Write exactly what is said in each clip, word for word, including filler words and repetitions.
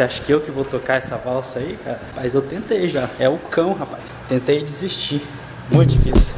Você acha que eu que vou tocar essa valsa aí, cara? Mas eu tentei já. É o cão, rapaz. Tentei desistir. Muito difícil.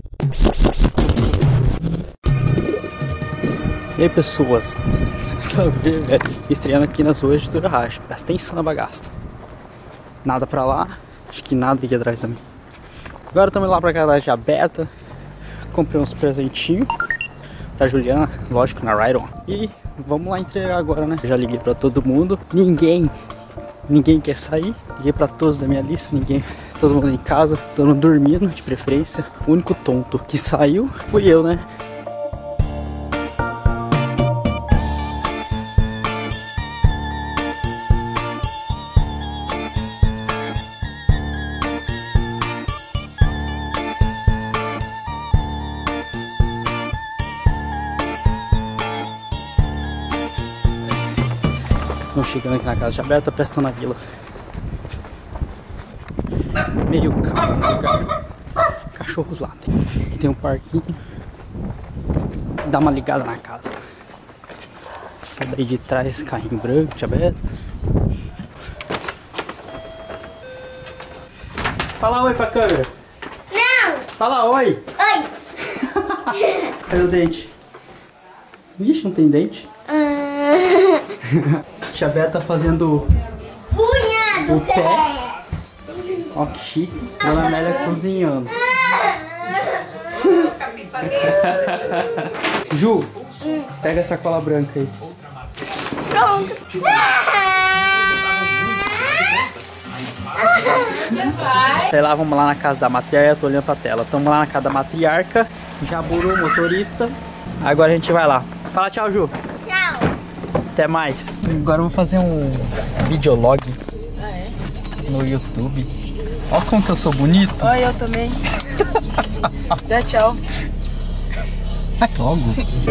E aí, pessoas? Pra ver, velho. Estreando aqui nas ruas de Toyohashi. Presta atenção na bagaça. Nada pra lá. Acho que nada aqui atrás também. Agora estamos lá pra casa da Beta. Comprei uns presentinhos pra Juliana, lógico, na Ride On. E vamos lá entregar agora, né? Já liguei pra todo mundo. Ninguém, ninguém quer sair. Liguei pra todos da minha lista, ninguém. Todo mundo em casa, todo mundo dormindo, de preferência. O único tonto que saiu fui eu, né? Estamos chegando aqui na casa de Aberta, prestando a vila. Meio calmo lugar. Cachorros lá. Aqui tem um parquinho. Dá uma ligada na casa. Sai daí de trás, carrinho branco de Aberta. Fala oi pra câmera. Não! Fala oi. Oi! Cadê o dente? Vixe, não tem dente. Tia Beta tá fazendo Unha do o pé. pé. Ó que chique. Dona Amélia cozinhando. Ju, pega essa cola branca aí. Pronto. Sei lá, vamos lá na casa da matriarca. Eu tô olhando pra tela. Estamos lá na casa da matriarca. Jaburu, motorista. Agora a gente vai lá. Fala tchau, Ju. Tchau. Até mais. Agora eu vou fazer um videolog no YouTube. Olha como que eu sou bonito. Oi, eu também. Dá tchau. Vai logo.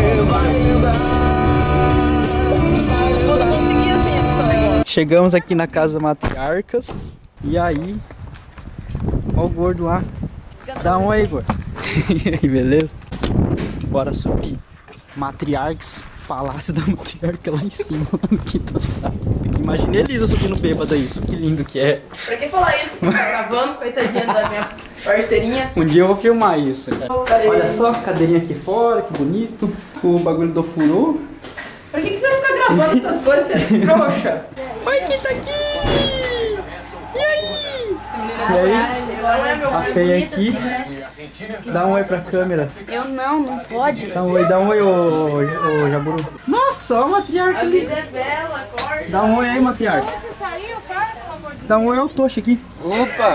Chegamos aqui na casa matriarcas. E aí? Olha o gordo lá. Dá um oi, gordo. E aí, beleza? Bora subir. Matriarcas. Palácio da Matriarca lá em cima, no quinto andar. Imaginei Elisa subindo bêbada isso, que lindo que é. Pra que falar isso? Tá gravando, coitadinha da minha parceirinha. Um dia eu vou filmar isso. Olha só, cadeirinha aqui fora, que bonito. O bagulho do furô. Pra que, que você vai ficar gravando essas coisas, você é trouxa? Oi, quem tá aqui? E aí? E aí? Não é meu A feia aqui. Dá um oi pra câmera. Eu não, não pode. Dá um oi, dá um oi, ô, ô, ô Jaburu. Nossa, ó a matriarca A ali. vida é bela, acorda. Dá um oi aí, matriarca. Dá um oi ao Tocha aqui. Opa!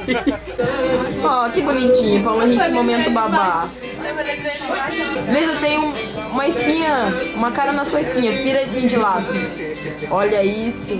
Ó, que bonitinho, Paulo Henrique, momento babá. Lisa, tem um, uma espinha, uma cara na sua espinha, vira assim de lado. Olha isso.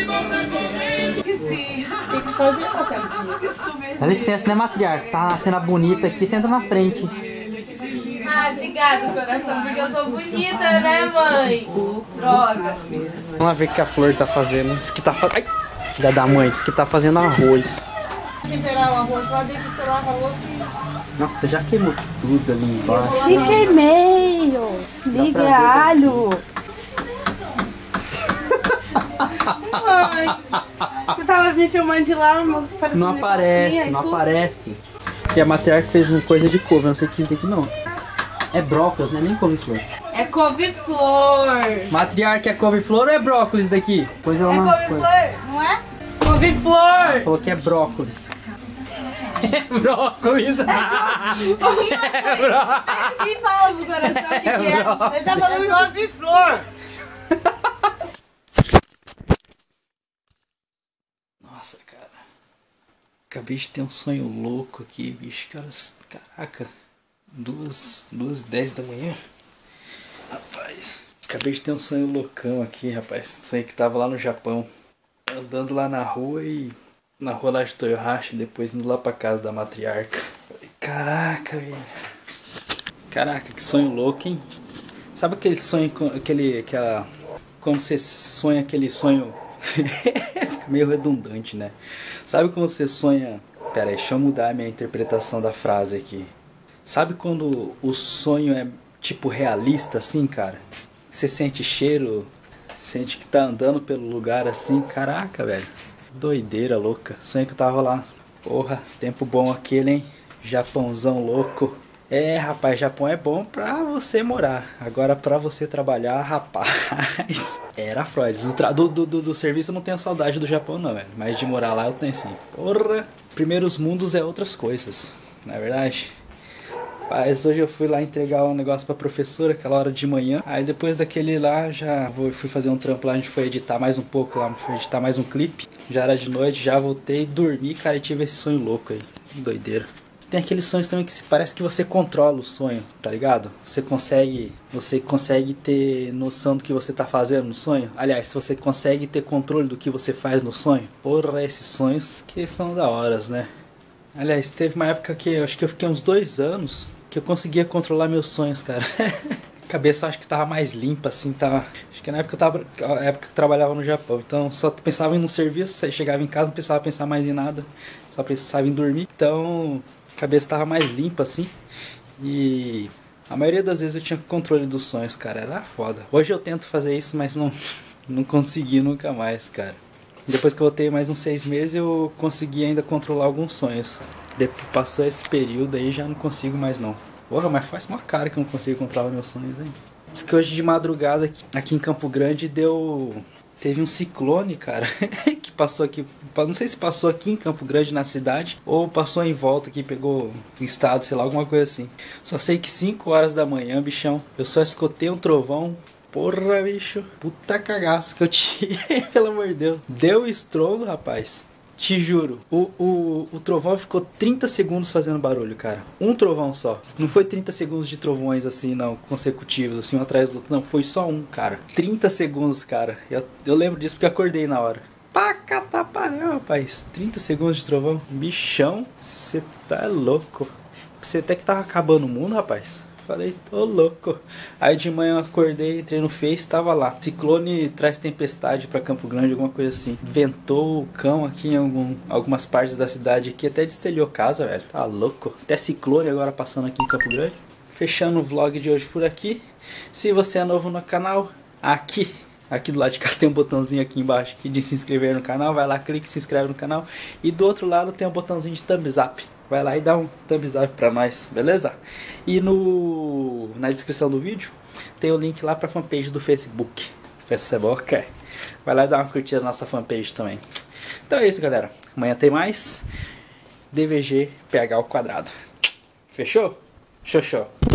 Tem que fazer qualquer dia. Dá licença, né, matriarca? Tá uma cena bonita aqui, senta na frente. Ah, obrigada, coração, porque eu sou bonita, né, mãe? Drogas. Vamos lá ver o que a Flor tá fazendo. Diz que tá fazendo. Ai! Filha da mãe, diz que tá fazendo arroz. Temperar o arroz lá dentro, você lava a louça e... Nossa, já queimou tudo ali embaixo. Que queimei, liga ver alho. Mãe, você tava me filmando de lá, mas parece Não um aparece, negocinho, não tudo. aparece. E a matriarca fez uma coisa de couve, eu não sei o que é isso daqui não. É brócolis, não é nem couve-flor. É couve-flor. Matriarca é couve-flor ou é brócolis daqui? Pois ela É não. couve-flor, não é? Couve-flor. Falou que é brócolis. É brócolis. É Quem fala pro coração o que, que é? Ele tá falando Couve-flor. Nossa, cara. Acabei de ter um sonho louco aqui, bicho. Cara, caraca. Duas, duas e dez da manhã. Rapaz. Acabei de ter um sonho loucão aqui, rapaz. Sonhei que tava lá no Japão. Andando lá na rua e... Na rua lá de Toyohashi, depois indo lá pra casa da matriarca. Caraca, velho. Caraca, que sonho louco, hein? Sabe aquele sonho, aquele, aquela... Quando você sonha aquele sonho... Fica meio redundante, né? Sabe quando você sonha... Pera aí, deixa eu mudar a minha interpretação da frase aqui. Sabe quando o sonho é tipo realista assim, cara? Você sente cheiro... Sente que tá andando pelo lugar assim, caraca, velho. Doideira louca. Sonho que eu tava lá. Porra, tempo bom aquele, hein? Japãozão louco. É, rapaz, Japão é bom pra você morar. Agora pra você trabalhar, rapaz, era Freud. Do, do, do, do serviço eu não tenho saudade do Japão não, velho. Mas de morar lá eu tenho sim. Porra, primeiros mundos é outras coisas, não é verdade? Rapaz, hoje eu fui lá entregar um negócio pra professora, aquela hora de manhã. Aí depois daquele lá, já fui fazer um trampo lá, a gente foi editar mais um pouco lá, foi editar mais um clipe. Já era de noite, já voltei, dormi, cara, e tive esse sonho louco aí. Doideira. Tem aqueles sonhos também que parece que você controla o sonho, tá ligado? Você consegue, você consegue ter noção do que você tá fazendo no sonho. Aliás, você consegue ter controle do que você faz no sonho. Porra, esses sonhos que são da horas, né? Aliás, teve uma época que eu acho que eu fiquei uns dois anos que eu conseguia controlar meus sonhos, cara. A cabeça acho que tava mais limpa, assim, tava... Acho que na época eu, tava... na época que eu trabalhava no Japão, então só pensava em um serviço, chegava em casa, não precisava pensar mais em nada, só pensava em dormir. Então... a cabeça tava mais limpa assim. E a maioria das vezes eu tinha controle dos sonhos, cara. Era foda. Hoje eu tento fazer isso, mas não, não consegui nunca mais, cara. Depois que eu voltei mais uns seis meses, eu consegui ainda controlar alguns sonhos. Depois passou esse período aí, já não consigo mais não. Porra, mas faz uma cara que eu não consigo controlar meus sonhos, hein? Diz que hoje de madrugada aqui em Campo Grande deu... teve um ciclone, cara, que passou aqui, não sei se passou aqui em Campo Grande, na cidade, ou passou em volta aqui, pegou o estado, sei lá, alguma coisa assim. Só sei que cinco horas da manhã, bichão, eu só escutei um trovão. Porra, bicho, puta cagaço que eu tirei, pelo amor de Deus. Deu estrondo, rapaz. Te juro, o, o, o trovão ficou trinta segundos fazendo barulho, cara. Um trovão só. Não foi trinta segundos de trovões assim, não, consecutivos, assim, um atrás do outro. Não, foi só um, cara. trinta segundos, cara. Eu, eu lembro disso porque acordei na hora. Pacataparel, rapaz. trinta segundos de trovão. Bichão, você tá louco. Você até que tava acabando o mundo, rapaz. Falei, tô louco. Aí de manhã eu acordei, entrei no Face, tava lá. Ciclone traz tempestade pra Campo Grande, alguma coisa assim. Ventou o cão aqui em algum, algumas partes da cidade aqui, até destelhou casa, velho. Tá louco. Até ciclone agora passando aqui em Campo Grande. Fechando o vlog de hoje por aqui. Se você é novo no canal, aqui, aqui do lado de cá tem um botãozinho aqui embaixo aqui de se inscrever no canal. Vai lá, clique, se inscreve no canal. E do outro lado tem um botãozinho de thumbs up. Vai lá e dá um thumbs up pra nós, beleza? E no, na descrição do vídeo tem o link lá pra fanpage do Facebook. Facebook. Vai lá e dá uma curtida na nossa fanpage também. Então é isso, galera. Amanhã tem mais D V G P H ao quadrado. Fechou? Show, show.